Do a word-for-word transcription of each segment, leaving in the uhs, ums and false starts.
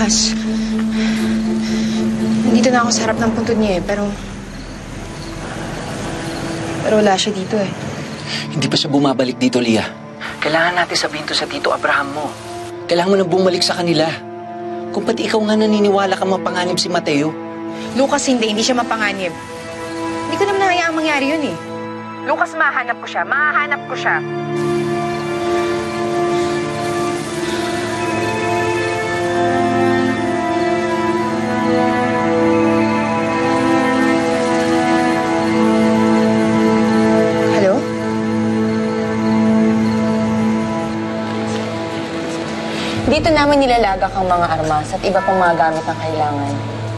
Lucas, nandito na ako sa harap ng puntod niya eh, pero... Pero wala siya dito eh. Hindi pa siya bumabalik dito, Leah. Kailangan natin sabihin to sa Tito Abraham mo. Kailangan mo na bumalik sa kanila. Kung pati ikaw nga naniniwala ka mapanganib si Mateo. Lucas, hindi. Hindi siya mapanganib. Hindi ko naman nahayaang mangyari yun eh. Lucas, mahanap ko siya. Mahanap ko siya. Hello? Dito namin nilalagak ang mga armas at iba pang mga gamit na kailangan.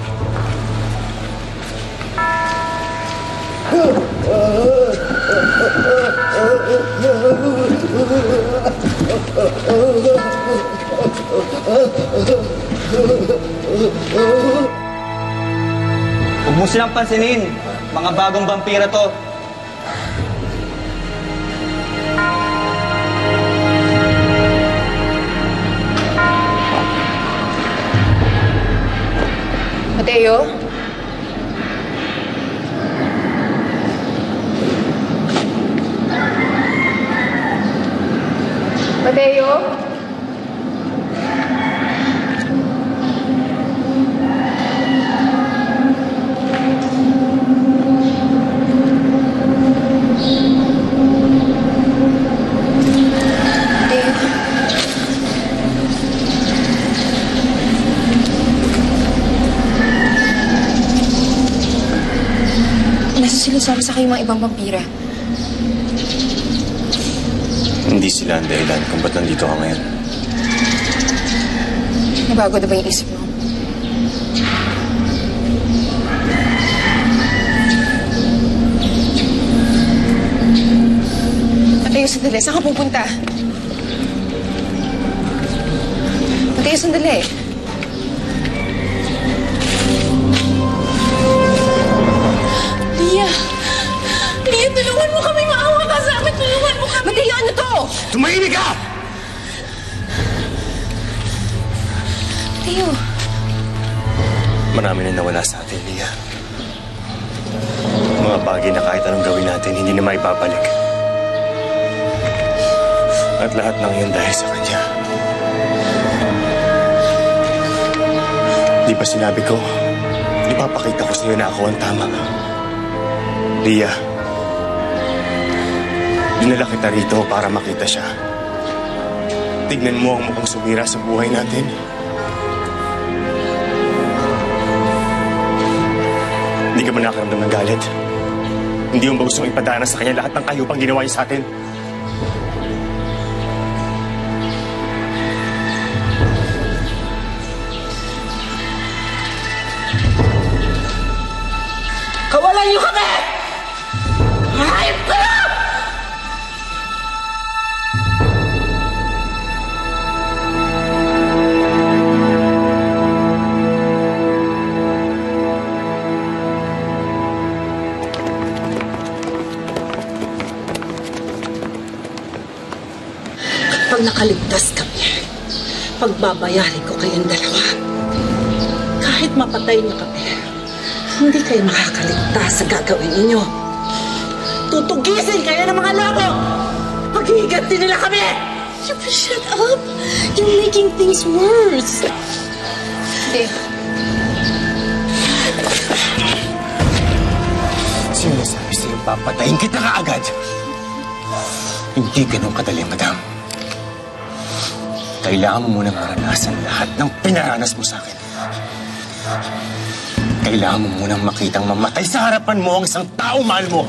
Huwag mo silang pansinin. Mga bagong vampira to. Mateo? Mateo? Nasa sila sa kayo mga ibang vampira. Hindi sila ang dahilan kung ba't nandito ka ngayon. Nabago na ba yung isip mo? Mateo, sandali. Saan ka pupunta? Mateo, sandali. Leah! Leah, tulungan mo kami! Maawa ka sa amin! Tulungan mo kami! Mateo, ano to? Tumahimik ka! Mateo. Marami na nawala sa atin, Leah. Mga bagay na kahit anong gawin natin, hindi na maipapalik. At lahat ng yun dahil sa kanya. Di ba sinabi ko, ipapakita ko sa iyo na ako ang tama. Leah, dinala kita rito para makita siya. Tignan mo ang mukhang sumira sa buhay natin. Hindi ka ba nakaramdam ng galit? Hindi mo ba gustong ipadana sa kanya lahat ng kayupang ginawa niya sa atin? Kawalan niyo kami! Hayop ka na! Pag nakaligtas kami, pagbabayarin ko kayong dalawa. Kahit mapatay niyo kami, hindi kayo makakaligtas sa gagawin ninyo. Tutugisin kayo ng mga lobo! Paghihiganti nila kami! You shut up! You're making things worse! Hindi. Sino sabi sa'yo papatayin kita kaagad? Hindi ganun kadali, madam. Kailangan mo munang maranasan lahat ng pinaranas mo sa akin. Kailangan mo munang makitang mamatay sa harapan mo ang isang tao mahal mo.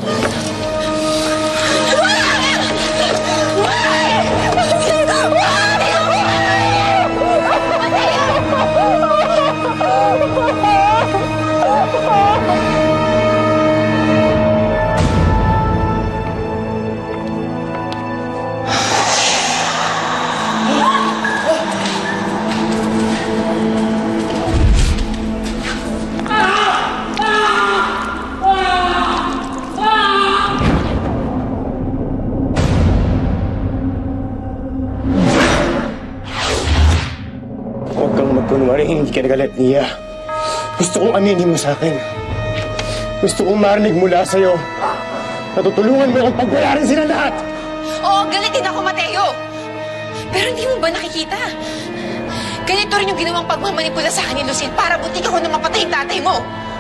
ka nagalit, Nia. Gusto kong aminin mo sa akin. Gusto kong marinig mula sa'yo. Natutulungan mo akong pagbayarin sila lahat. Oo, galit din ako, Mateo. Pero hindi mo ba nakikita? Ganito rin yung ginawang pagmamanipula sa akin ni Lucille para butik ako na mapatay yung tatay mo.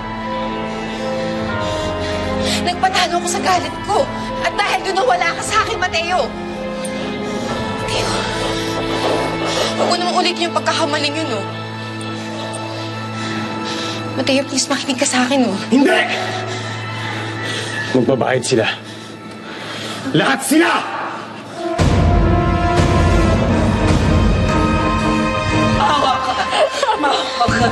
Nagpatalo ako sa galit ko. At dahil doon nawala ka sa akin, Mateo. Mateo, huwag mo naman ulit yung pagkakamaling yun, no? Mateo, please makinig ka sa akin, no? Hindi! Magbabayad sila. Lahat sila! Maawa ka! Maawa ka!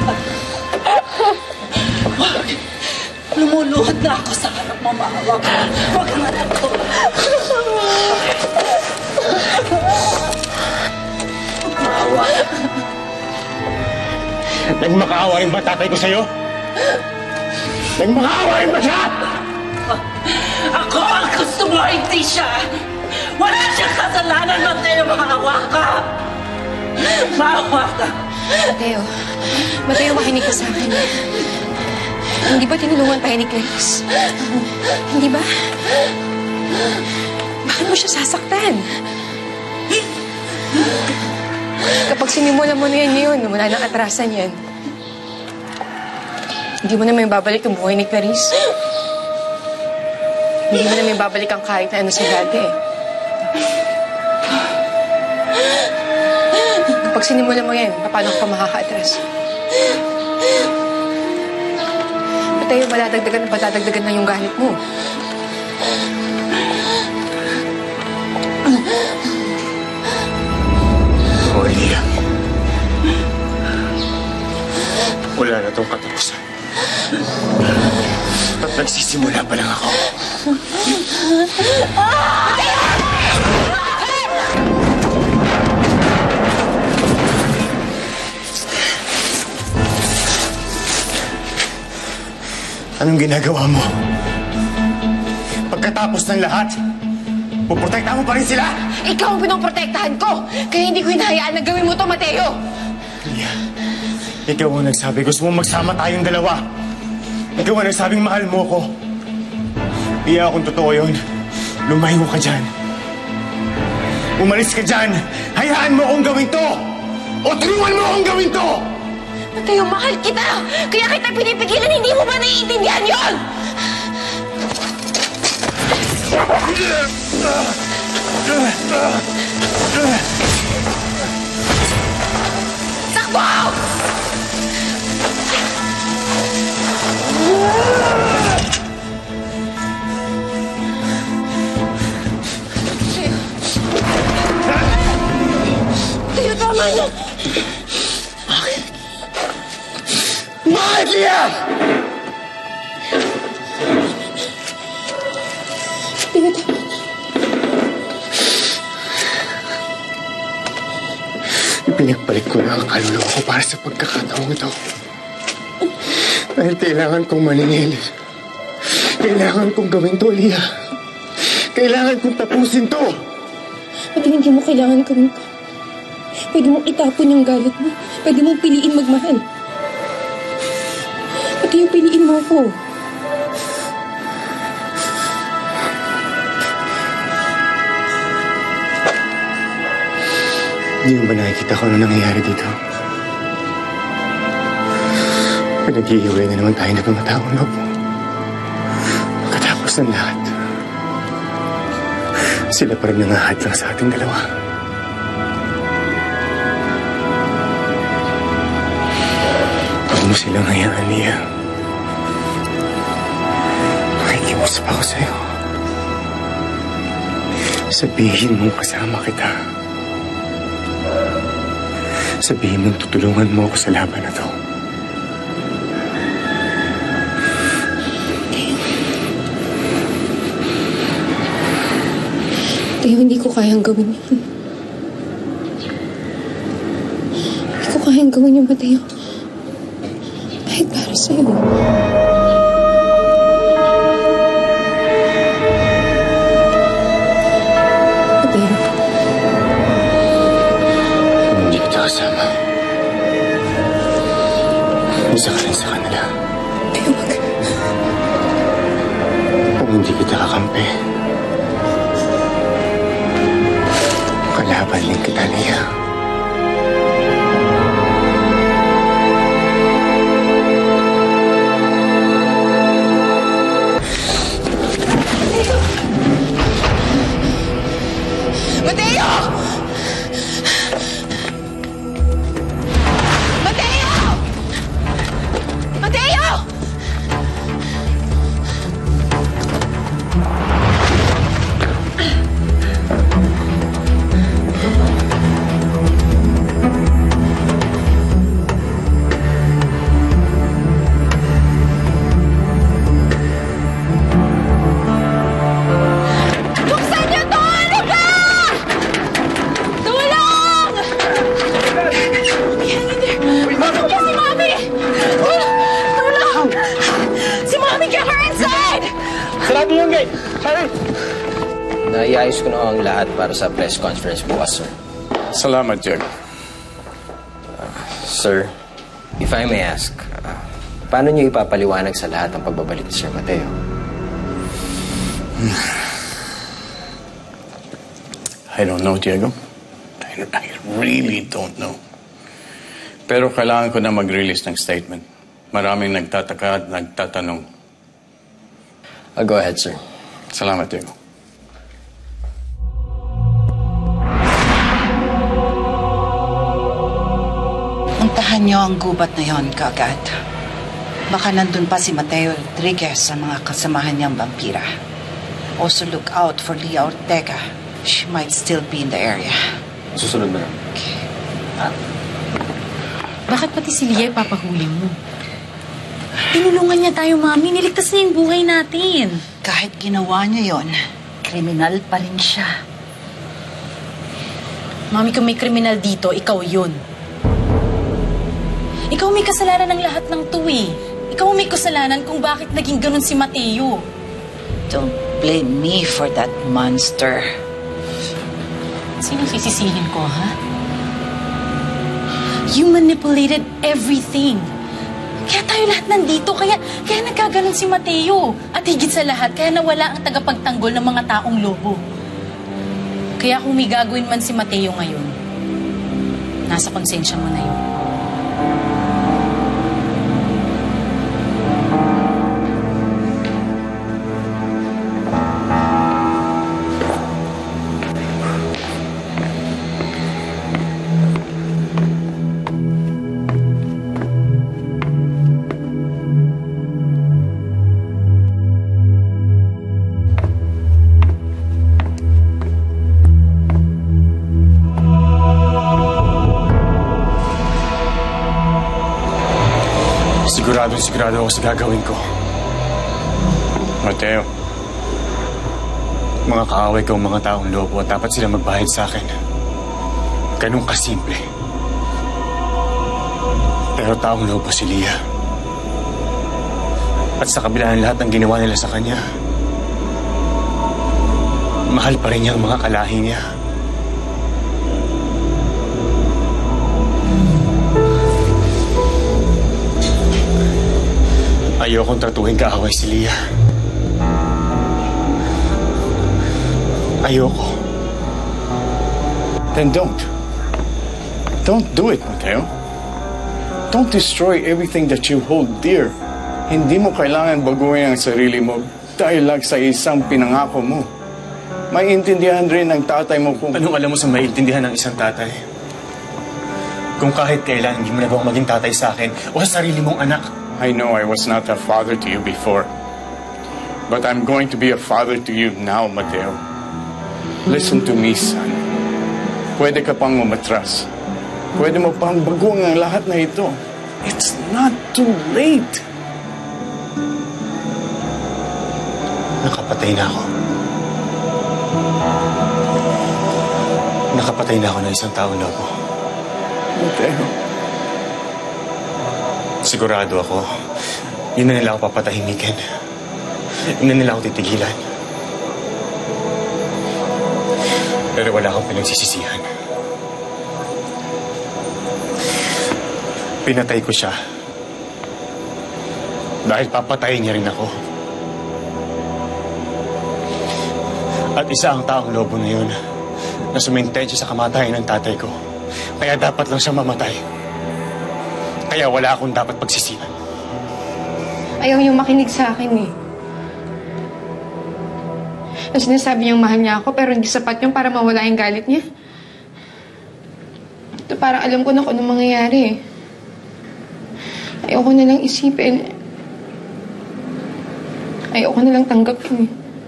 Wag! Lumuluhod na ako sa harap mo, maawa ka! Wag ka nga ako! Maawa! Nagmakaawa rin ba tatay ko sa'yo? Nagmakaawa rin ba siya? Ako ang gusto mo, hindi siya! Wala siyang kasalanan, Mateo! Maawa ka! Maawa ka! Mateo, Mateo, makinig ka sa akin. Hindi ba tinulungan tayo ni Clarice? Hindi ba? Bakit mo siya sasaktan? Kapag sinimulan mo na yan ngayon, wala nang atrasan yan. Hindi mo na may babalik ang buhay ni Clarice. Hindi mo na may babalik ang kahit na ano sa dati. Kapag sinimulan mo yan, paano ka makaka-atras? Mateo, maladagdagan at patadagdagan na yung galit mo. O, Lia. Wala na tong katapusan. At nagsisimula pa lang ako. Anong ginagawa mo? Pagkatapos ng lahat, puprotektahan mo pa rin sila? Ikaw ang pinoprotektahan ko! Kaya hindi ko hinahayaan na gawin mo to, Mateo! Lia, ikaw ang nagsabi. Gusto mo magsama tayong dalawa. Ikaw ang nagsabing mahal mo ko. Lia, kung totoo yun, lumayo ka dyan. Umalis ka dyan. Hayaan mo akong gawin to! O tulungan mo akong gawin to! Mateo, mahal kita! Kaya kita pinipigilan, hindi mo ba naiintindihan yun? Takbo! Tayo, tama na! Bakit, Lia? Tayo, tama. Ipinagbalik ko na ang kaluluwa ko para sa pagkakataong ito. Dahil kailangan kong maningil. Kailangan kong gawin to, Lia. Kailangan kong tapusin to. Pati hindi mo kailangan gawin to. Pwede mong itapon yung galit mo. Pwede mong piliin magmahal. Pati yung piliin mo ako. Hindi mo ba nakikita ko ano nangyayari dito? Pinag-iiway na naman tayo na pamataong loob mo. Pagkatapos ng lahat, sila pa rin nangahad lang sa ating dalawa. Huwag mo silang hayaan, Lia. Makikiusap ako sa'yo. Sabihin mong kasama kita. Sabihin mong tutulungan mo ako sa laban na to. Tayo, hindi ko kayang gawin yun. Hindi ko kayang gawin yun, Mateo. Kahit para sa'yo. Mateo. Kung hindi kita kasama, Isa ka rin sa kanila. Kung hindi kita kakampi, kalaban din kita, Lia. Mateo! Mateo! Mateo! Buksan niyo to! Ano ba? Tulong! Yan, hindi. Bakit niya si Mami? Tulong! Si Mami, get her inside! Sarado yung gate! Hurry! Naiayos ko na ang lahat para sa press conference bukas, sir. Salamat, Jack. Sir, if I may ask, uh, paano niyo ipapaliwanag sa lahat ang pagbabalik ni Sir Mateo? I don't know, Diego. I, I really don't know. Pero kailangan ko na mag-release ng statement. Maraming nagtataka at nagtatanong. Uh, go ahead, sir. Salamat, Diego. Puntahan niyo ang gubat na yon kaagad. Baka nandun pa si Mateo Rodriguez sa mga kasamahan niyang vampira. Also look out for Leah Ortega. She might still be in the area. Susunod mo na. Bakit pati si Lia ipapahuli mo? Tinulungan niya tayo, Mami. Niligtas niya yung buhay natin. Kahit ginawa niya yon, kriminal pa rin siya. Mami, kung may kriminal dito, ikaw yun. Ikaw may kasalanan ng lahat ng to eh. Ikaw may kasalanan kung bakit naging ganun si Mateo. Don't blame me for that monster. Sino sisisihin ko, ha? You manipulated everything. Kaya tayo lahat nandito. Kaya, kaya nagkaganon si Mateo. At higit sa lahat, kaya nawala ang tagapagtanggol ng mga taong lobo. Kaya kung may gagawin man si Mateo ngayon, nasa konsensya mo na yun. Sigurado, sigurado ako sa gagawin ko. Mateo, Mga kaaway ko ang mga taong lobo at dapat sila magbayad sa akin. Ganun kasimple. Pero taong lobo si Leah. At sa kabila ng lahat ng ginawa nila sa kanya, mahal pa rin niya ang mga kalahi niya. Ayokong tratuhin kaaway si Leah. Ayoko. then don't. Don't do it, Mateo. Don't destroy everything that you hold dear. Hindi mo kailangan baguhin ang sarili mo dahil lang sa isang pinangako mo. Maiintindihan rin ng tatay mo kung... Anong alam mo sa maiintindihan ng isang tatay? Kung kahit kailan hindi mo na ba maging tatay sa akin o sa sarili mong anak? I know I was not a father to you before. But I'm going to be a father to you now, Mateo. Listen to me, son. Pwede ka pang umatras. Pwede mo pang baguhin ang lahat na ito. It's not too late. Nakapatay na ako. Nakapatay na ako ng isang taong lobo. Mateo. Sigurado ako, yun na nila ako papatahimikin. Yun na nila ako titigilan. Pero wala akong pinagsisisihan. Pinatay ko siya Dahil papatayin niya rin ako. At isa ang taong lobo na yun na sumintensya sa kamatayan ng tatay ko. Kaya dapat lang siya mamatay. Kaya wala akong dapat pagsisihan. Ayaw niyong makinig sa akin eh. Na sinasabi niyang mahal niya ako pero hindi sapat yung para mawala yung galit niya. Ito parang alam ko na kung anong mangyayari eh. Ayoko na lang isipin. Ayoko na lang tanggapin eh.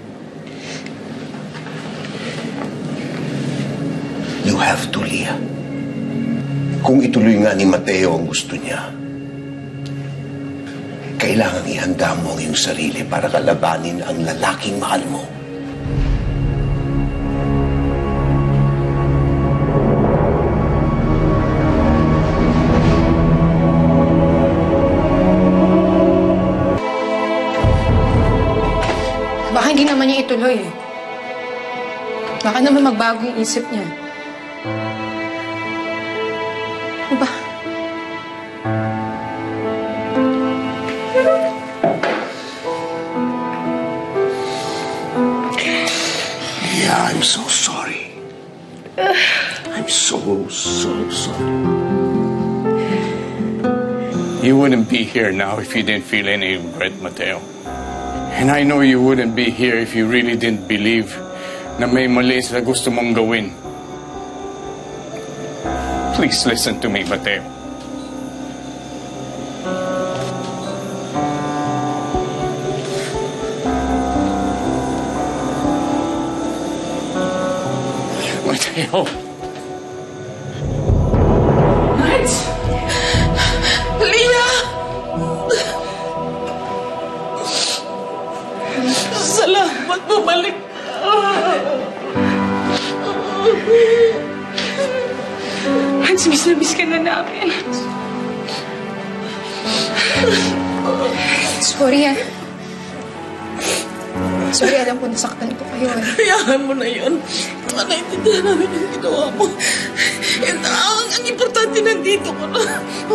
You have to, Leah. Kung ituloy nga ni Mateo ang gusto niya, kailangang ihanda mo ang iyong sarili para kalabanin ang lalaking mahal mo. Baka hindi naman niya ituloy eh. Baka naman magbago yung isip niya. Ano ba? Yeah, I'm so sorry. I'm so, so sorry. You wouldn't be here now if you didn't feel any regret, Mateo. And I know you wouldn't be here if you really didn't believe na may mali sa gusto mong gawin. Please listen to me, Mateo. Mateo. What? Leah! Salamat, bumalik. Hans, miss na miss ka na namin. Sorry ah. Sorry, alam ko nasaktan ko kayo eh. Hayaan mo na yun. Naintindihan namin yung ginawa mo. And ang, ang importante nandito ko na.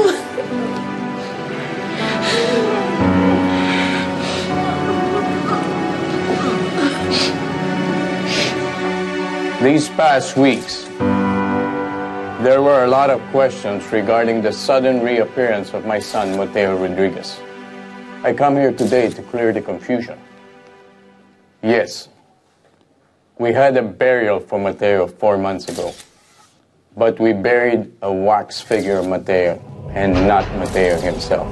These past weeks, there were a lot of questions regarding the sudden reappearance of my son, Mateo Rodriguez. I come here today to clear the confusion. Yes, we had a burial for Mateo four months ago, but we buried a wax figure of Mateo and not Mateo himself.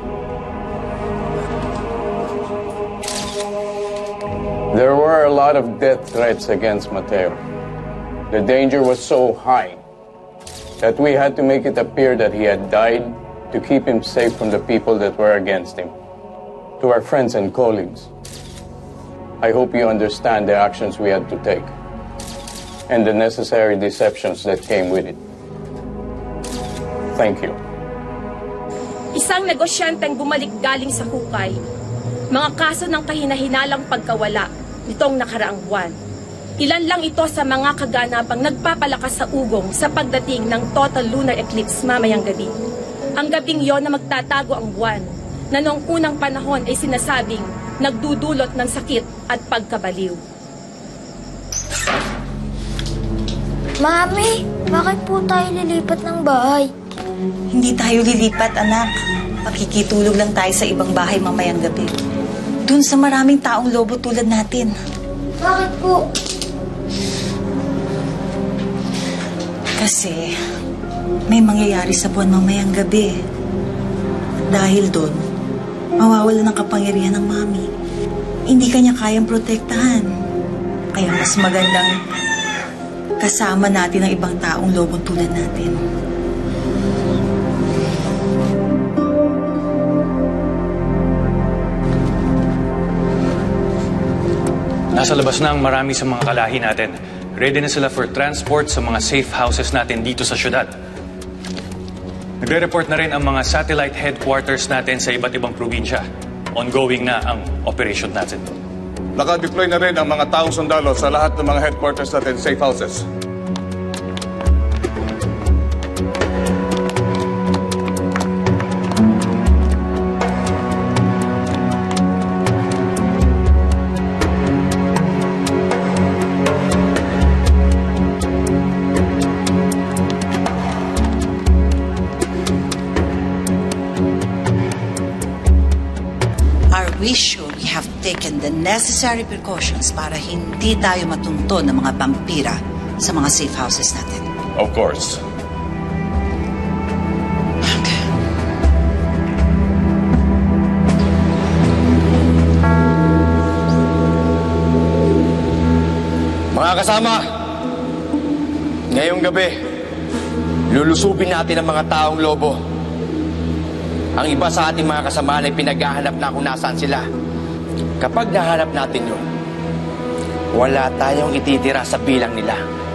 There were a lot of death threats against Mateo. The danger was so high that we had to make it appear that he had died to keep him safe from the people that were against him. To our friends and colleagues, I hope you understand the actions we had to take and the necessary deceptions that came with it. Thank you. Isang negosyanteng bumalik galing sa hukay. Mga kaso ng kahinahinalang pagkawala nitong nakaraang buwan. Ilan lang ito sa mga kaganapang nagpapalakas sa ugong sa pagdating ng total lunar eclipse mamayang gabi. Ang gabing yon na magtatago ang buwan, na noong unang panahon ay sinasabing nagdudulot ng sakit at pagkabaliw. Mami, bakit po tayo lilipat ng bahay? Hindi tayo lilipat, anak. Makikitulog lang tayo sa ibang bahay mamayang gabi. Doon sa maraming taong lobo tulad natin. Bakit po? Kasi may mangyayari sa buwan mamayang gabi. At dahil doon, mawawala ng kapangyarihan ng mami. Hindi kanya kayang protektahan. Kaya mas magandang kasama natin ang ibang taong lobong tulad natin. Nasa labas na ang marami sa mga kalahi natin. Ready na sila for transport sa mga safe houses natin dito sa syudad. Nagre-report na rin ang mga satellite headquarters natin sa iba't ibang probinsya. Ongoing na ang operation natin. Naka-deploy na rin ang mga taong sundalo sa lahat ng mga headquarters natin safe houses. we sure we have taken the necessary precautions para hindi tayo matunto ng mga vampira sa mga safe houses natin? Of course. Mga kasama, ngayong gabi, lulusubin natin ang mga taong lobo. Ang iba sa ating mga kasama ay pinaghahanap na kung nasaan sila. Kapag nahanap natin yun, wala tayong ititira sa bilang nila.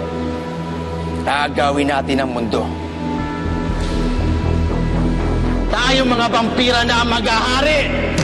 Agawin natin ang mundo. Tayong mga vampira na maghahari!